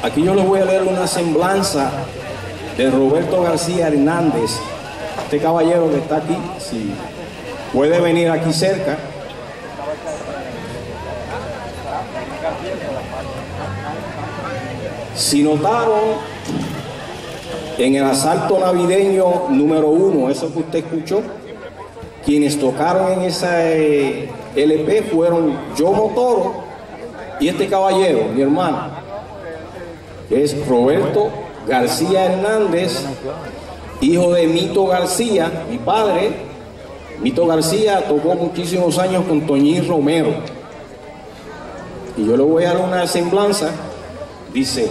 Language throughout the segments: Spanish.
Aquí yo les voy a leer una semblanza de Roberto García Hernández, este caballero que está aquí, si puede venir aquí cerca. Si notaron, en el asalto navideño número 1, eso que usted escuchó, quienes tocaron en esa LP fueron Yomo Toro y este caballero, mi hermano, que es Roberto García Hernández, hijo de Mito García, mi padre. Mito García tocó muchísimos años con Toñín Romero. Y yo le voy a dar una semblanza. Dice: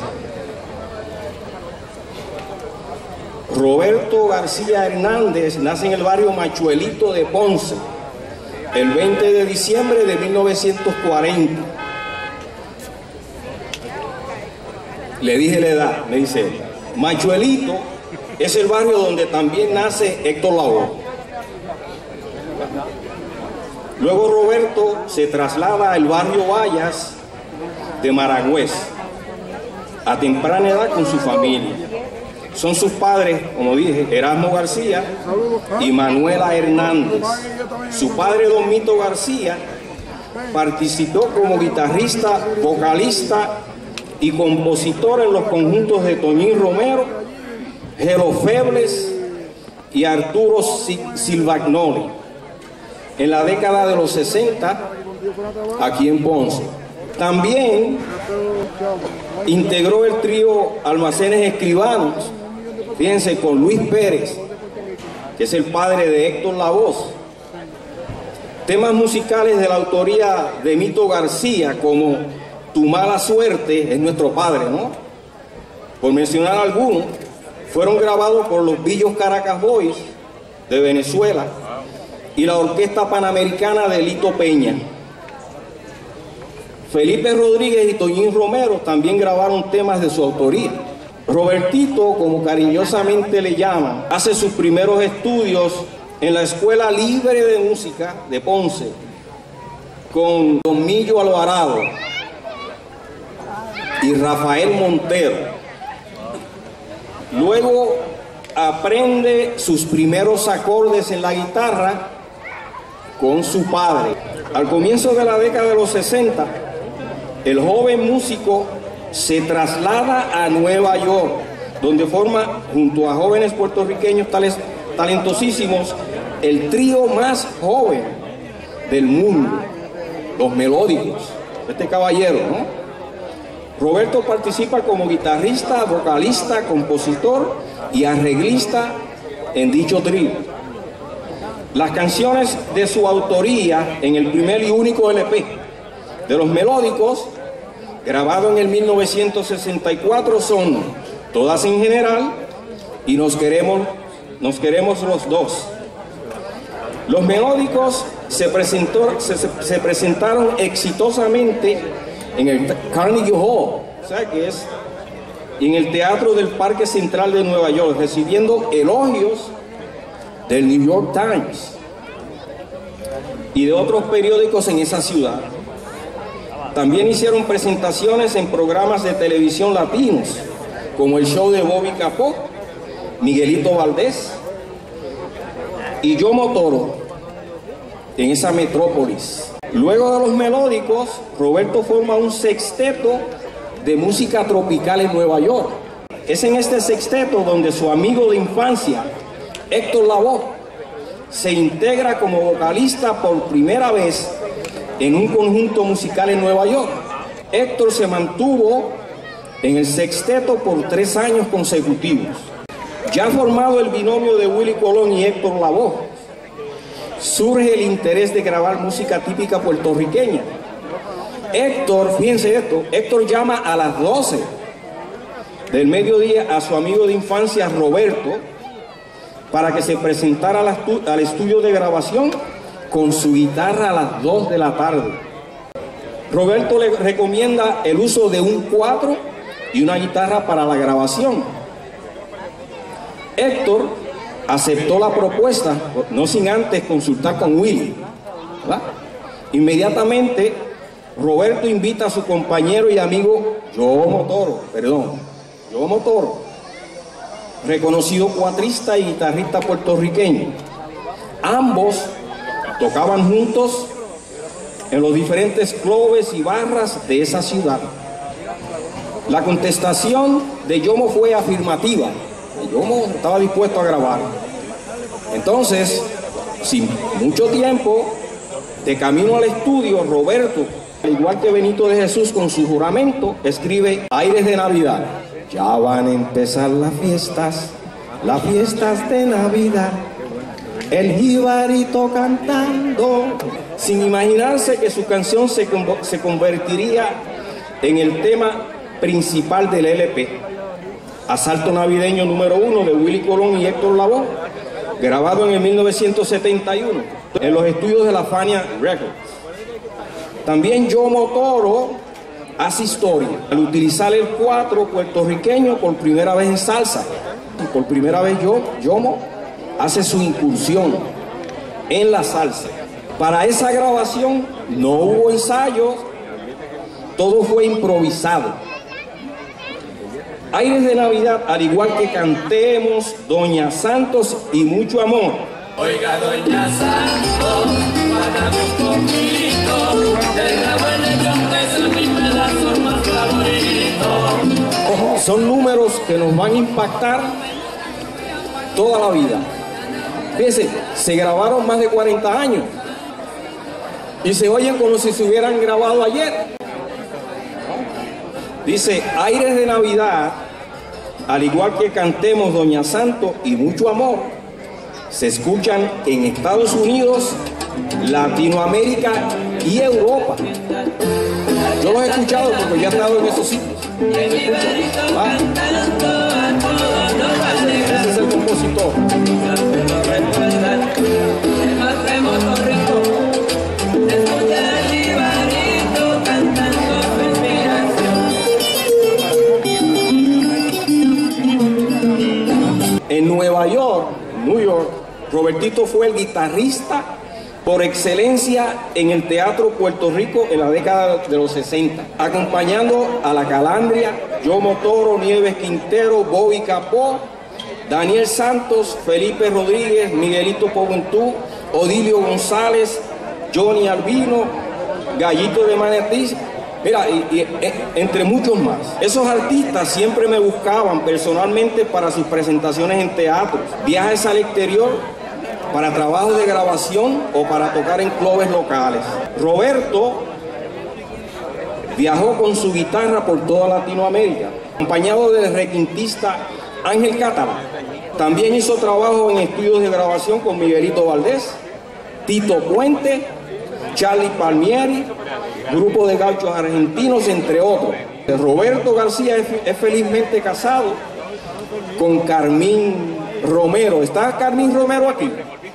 Roberto García Hernández nace en el barrio Machuelito de Ponce el 20 de diciembre de 1940. Le dije la edad, me dice: Machuelito es el barrio donde también nace Héctor Lavoe. Luego Roberto se traslada al barrio Vallas de Maragüez a temprana edad con su familia. Son sus padres, como dije, Erasmo García y Manuela Hernández. Su padre, Don Mito García, participó como guitarrista, vocalista y compositor en los conjuntos de Toñín Romero, Gelo Febles y Arturo Silvagnoli en la década de los 60 aquí en Ponce. También integró el trío Almacenes Escribanos, fíjense, con Luis Pérez, que es el padre de Héctor Lavoe. Temas musicales de la autoría de Mito García, como Tu Mala Suerte, es nuestro padre, ¿no? Por mencionar algunos, fueron grabados por los Villos Caracas Boys de Venezuela y la Orquesta Panamericana de Lito Peña. Felipe Rodríguez y Toñín Romero también grabaron temas de su autoría. Robertito, como cariñosamente le llaman, hace sus primeros estudios en la Escuela Libre de Música de Ponce con Don Millo Alvarado y Rafael Montero. Luego aprende sus primeros acordes en la guitarra con su padre. Al comienzo de la década de los 60, el joven músico se traslada a Nueva York, donde forma, junto a jóvenes puertorriqueños talentosísimos, el trío más joven del mundo, Los Melódicos. Este caballero, ¿no? Roberto participa como guitarrista, vocalista, compositor y arreglista en dicho trío. Las canciones de su autoría en el primer y único LP de Los Melódicos, grabado en el 1964, son Todas en General y Nos queremos los dos. Los Melódicos se presentaron exitosamente en el Carnegie Hall, o sea que es en el Teatro del Parque Central de Nueva York, recibiendo elogios del New York Times y de otros periódicos en esa ciudad. También hicieron presentaciones en programas de televisión latinos, como el show de Bobby Capó, Miguelito Valdés y Yomo Toro, en esa metrópolis. Luego de Los Melódicos, Roberto forma un sexteto de música tropical en Nueva York. Es en este sexteto donde su amigo de infancia, Héctor Lavoe, se integra como vocalista por primera vez en un conjunto musical en Nueva York. Héctor se mantuvo en el sexteto por 3 años consecutivos. Ya formado el binomio de Willy Colón y Héctor Lavoe, surge el interés de grabar música típica puertorriqueña. Héctor, fíjense esto, Héctor llama a las 12 del mediodía a su amigo de infancia Roberto para que se presentara al estudio de grabación con su guitarra a las 2 de la tarde. Roberto le recomienda el uso de un 4 y una guitarra para la grabación. Héctor aceptó la propuesta, no sin antes consultar con Willy, ¿verdad? Inmediatamente Roberto invita a su compañero y amigo Yomo Toro, reconocido cuatrista y guitarrista puertorriqueño. Ambos tocaban juntos en los diferentes clubes y barras de esa ciudad. La contestación de Yomo fue afirmativa. Yomo estaba dispuesto a grabar. Entonces, sin mucho tiempo, de camino al estudio, Roberto, al igual que Benito de Jesús con su juramento, escribe Aires de Navidad. Ya van a empezar las fiestas de Navidad, el jibarito cantando, sin imaginarse que su canción se convertiría en el tema principal del LP, Asalto Navideño número 1 de Willy Colón y Héctor Lavoe, grabado en el 1971 en los estudios de la Fania Records. También Yomo Toro hace historia al utilizar el cuatro puertorriqueño por primera vez en salsa. Y por primera vez Yomo hace su incursión en la salsa. Para esa grabación no hubo ensayos, todo fue improvisado. Aires de Navidad, al igual que Cantemos, Doña Santos y Mucho Amor. Oiga, Doña Santos, párame un poquito, del rabo en el es mi pedazo más favorito. Son números que nos van a impactar toda la vida. Fíjense, se grabaron más de 40 años y se oyen como si se hubieran grabado ayer. Dice, Aires de Navidad, al igual que Cantemos, Doña Santos y Mucho Amor, se escuchan en Estados Unidos, Latinoamérica y Europa. Yo los he escuchado porque ya he estado en esos sitios. Ese es el compositor. En Nueva York, New York, Robertito fue el guitarrista por excelencia en el teatro Puerto Rico en la década de los 60, acompañando a La Calandria, Yomo Toro, Nieves Quintero, Bobby Capó, Daniel Santos, Felipe Rodríguez, Miguelito Poventú, Odilio González, Johnny Albino, Gallito de Manatí, mira, entre muchos más. Esos artistas siempre me buscaban personalmente para sus presentaciones en teatro, viajes al exterior, para trabajos de grabación o para tocar en clubes locales. Roberto viajó con su guitarra por toda Latinoamérica, acompañado del requintista Ángel Cátara. También hizo trabajo en estudios de grabación con Miguelito Valdés, Tito Puente, Charlie Palmieri, grupo de gauchos argentinos, entre otros. Roberto García es felizmente casado con Carmín Romero. ¿Está Carmín Romero aquí?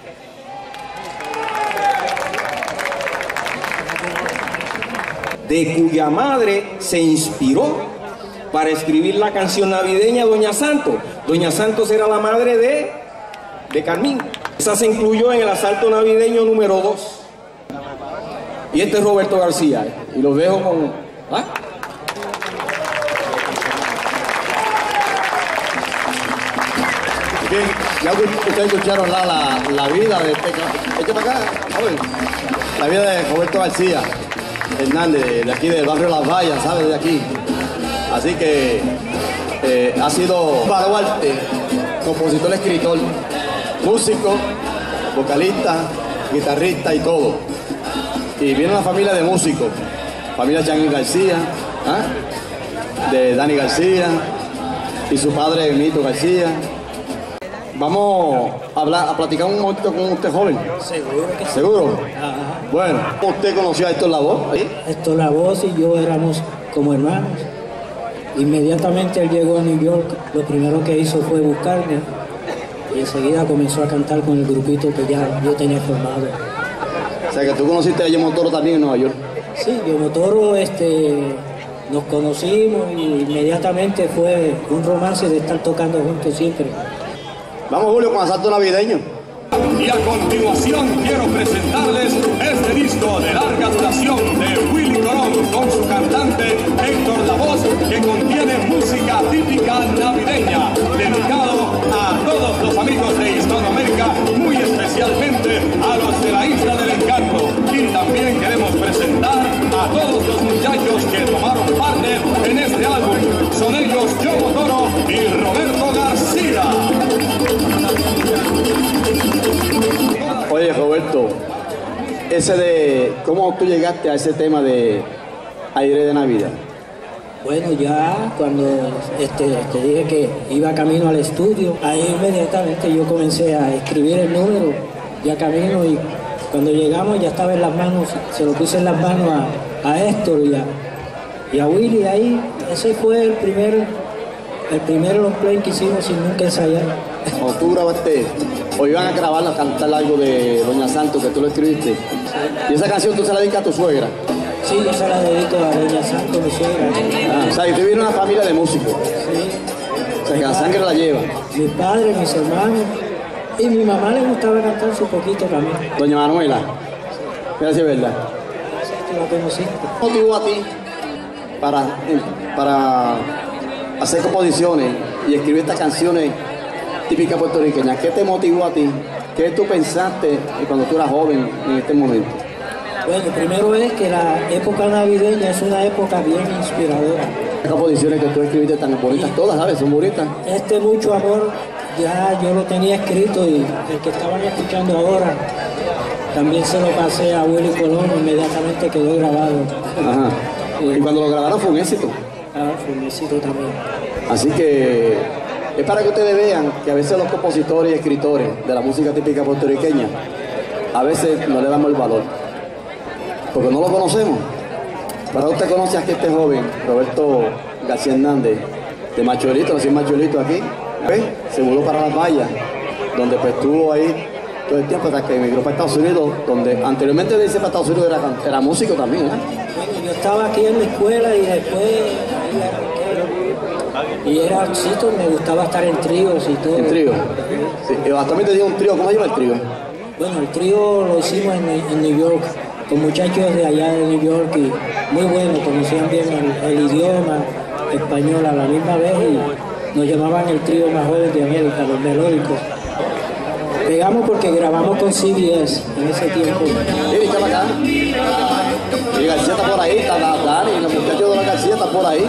De cuya madre se inspiró para escribir la canción navideña Doña Santos. Doña Santos era la madre de Carmín. Esa se incluyó en el Asalto Navideño número 2. Y este es Roberto García, y los dejo con... ¿ah? Bien, ya ustedes escucharon la vida de para acá, la vida de Roberto García Hernández, de aquí del barrio Las Vallas, ¿sabes? De aquí. Así que ha sido baluarte, compositor, escritor, músico, vocalista, guitarrista y todo. Y viene una familia de músicos, familia Changui García, de Dani García y su padre Mito García. Vamos a platicar un momento con usted, joven. Seguro que sí. ¿Seguro? Ajá. Bueno, ¿usted conoció a Héctor Lavoe? ¿Sí? Héctor Lavoe y yo éramos como hermanos. Inmediatamente él llegó a New York, lo primero que hizo fue buscarme y enseguida comenzó a cantar con el grupito que ya yo tenía formado. O sea, que tú conociste a Yomo Toro también en Nueva York. Sí, Yomo Toro, nos conocimos y inmediatamente fue un romance de estar tocando juntos siempre. Vamos, Julio, con Asalto Navideño. Y a continuación quiero presentarles este disco de larga duración de Willy Colón. ¿Cómo tú llegaste a ese tema de Aire de Navidad? Bueno, ya cuando te dije que iba camino al estudio, ahí inmediatamente yo comencé a escribir el número, ya camino, y cuando llegamos ya estaba en las manos, se lo puse en las manos a Héctor y a Willy ahí. Ese fue el primer long play que hicimos sin nunca ensayar. O tú grabaste, o iban a grabarla, a cantar algo de Doña Santos que tú lo escribiste. Sí. ¿Y esa canción tú se la dedicas a tu suegra? Sí, yo se la dedico a Doña Santos, mi suegra. O sea, y tú vienes de una familia de músicos. Sí. O sea, que la sangre la lleva. Mi padre, mis hermanos, y mi mamá le gustaba cantar su poquito también. Doña Manuela, mira si es verdad. Sí, la conociste. ¿Qué motivó a ti para hacer composiciones y escribir estas canciones típicas puertorriqueñas? ¿Qué te motivó a ti? ¿Qué tú pensaste cuando tú eras joven en este momento? Bueno, primero es que la época navideña es una época bien inspiradora. Las composiciones que tú escribiste tan bonitas, todas, ¿sabes? Son bonitas. Mucho amor, ya yo lo tenía escrito, y el que estaban escuchando ahora también se lo pasé a Willy Colón, inmediatamente quedó grabado. Ajá. Y cuando lo grabaron fue un éxito. Fue un éxito también. Así que es para que ustedes vean que a veces los compositores y escritores de la música típica puertorriqueña a veces no le damos el valor, porque no lo conocemos. Para usted conoce aquí a este joven, Roberto García Hernández, de Machuelito, nació en Machuelito aquí, ¿ves? Se mudó para Las Vallas, donde pues estuvo ahí todo el tiempo hasta que emigró para Estados Unidos, donde anteriormente de irse para Estados Unidos era músico también, ¿eh? Bueno, yo estaba aquí en la escuela y después y era éxito, me gustaba estar en tríos y todo. ¿En trío? Sí. Actualmente tiene un trío, ¿cómo se llama el trío? Bueno, el trío lo hicimos en New York, con muchachos de allá de New York, y muy bueno, conocían bien el idioma español a la misma vez, y nos llamaban el trío más joven de América, los melódicos. Pegamos porque grabamos con CBS en ese tiempo. Mira, está acá. Y García está por ahí, está Dani, los muchachos de la García están por ahí.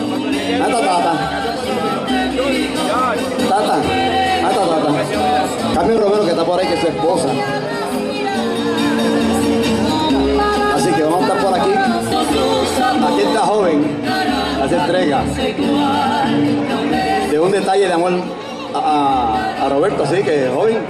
Tata. Carmen Romero, que está por ahí, que es su esposa. Así que vamos a estar por aquí. Aquí está joven, hace entrega de un detalle de amor a Roberto, así que joven.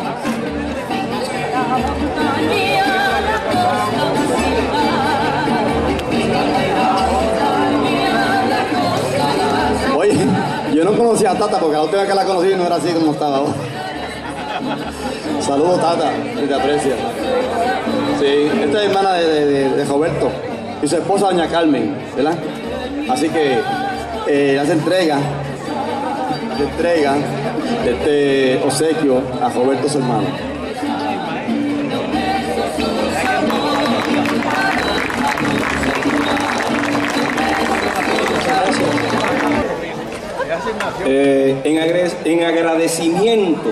Oye, yo no conocía a Tata porque la última vez que la conocí no era así como estaba ahora. Saludos, Tata, y te aprecia. Sí, esta es hermana de Roberto y su esposa doña Carmen, ¿verdad? Así que hace entrega de este obsequio a Roberto, su hermano. En agradecimiento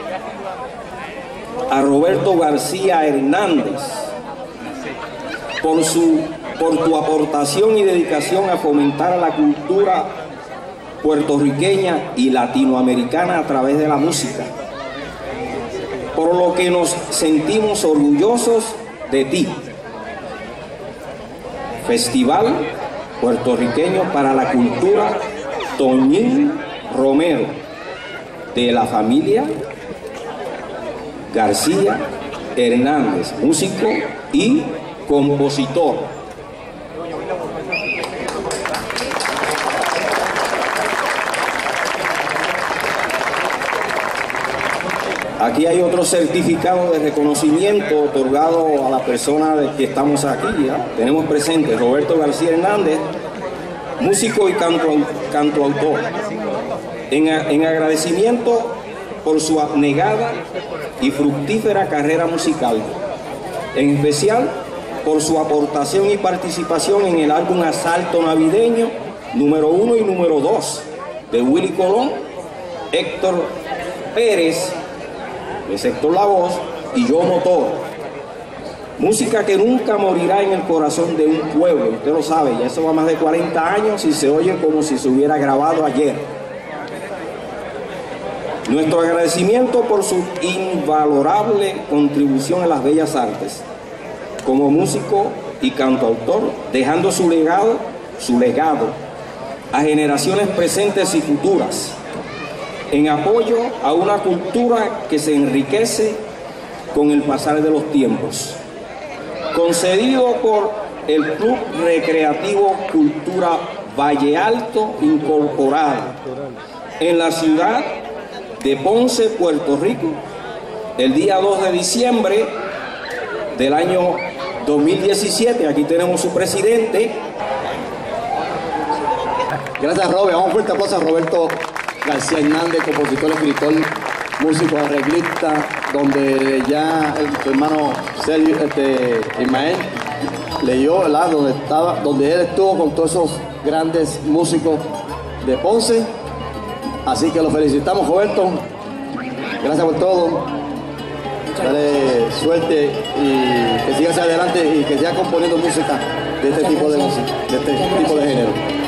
a Roberto García Hernández por tu aportación y dedicación a fomentar la cultura puertorriqueña y latinoamericana a través de la música, por lo que nos sentimos orgullosos de ti. Festival Puertorriqueño para la Cultura Toñín Romero, de la familia García Hernández, músico y compositor. Aquí hay otro certificado de reconocimiento otorgado a la persona de que estamos aquí, ¿ya? Tenemos presente Roberto García Hernández, músico y cantautor. En agradecimiento por su abnegada y fructífera carrera musical, en especial por su aportación y participación en el álbum Asalto Navideño número 1 y número 2 de Willy Colón, Héctor Pérez, es Héctor la voz, y yo motor. Música que nunca morirá en el corazón de un pueblo, usted lo sabe, ya eso va más de 40 años y se oye como si se hubiera grabado ayer. Nuestro agradecimiento por su invalorable contribución a las bellas artes, como músico y cantautor, dejando su legado a generaciones presentes y futuras, en apoyo a una cultura que se enriquece con el pasar de los tiempos. Concedido por el Club Recreativo Cultura Valle Alto Incorporado, en la ciudad de Ponce, Puerto Rico, el día 2 de diciembre del año 2017. Aquí tenemos su presidente. Gracias, Robert. Vamos a un fuerte aplauso a Roberto García Hernández, compositor, escritor, músico, arreglista, donde ya su hermano Sergio, Ismael leyó, ¿verdad? Donde él estuvo con todos esos grandes músicos de Ponce. Así que lo felicitamos, Roberto. Gracias por todo. Dale suerte y que sigas adelante y que sigas componiendo música de este tipo de música, de este tipo de género.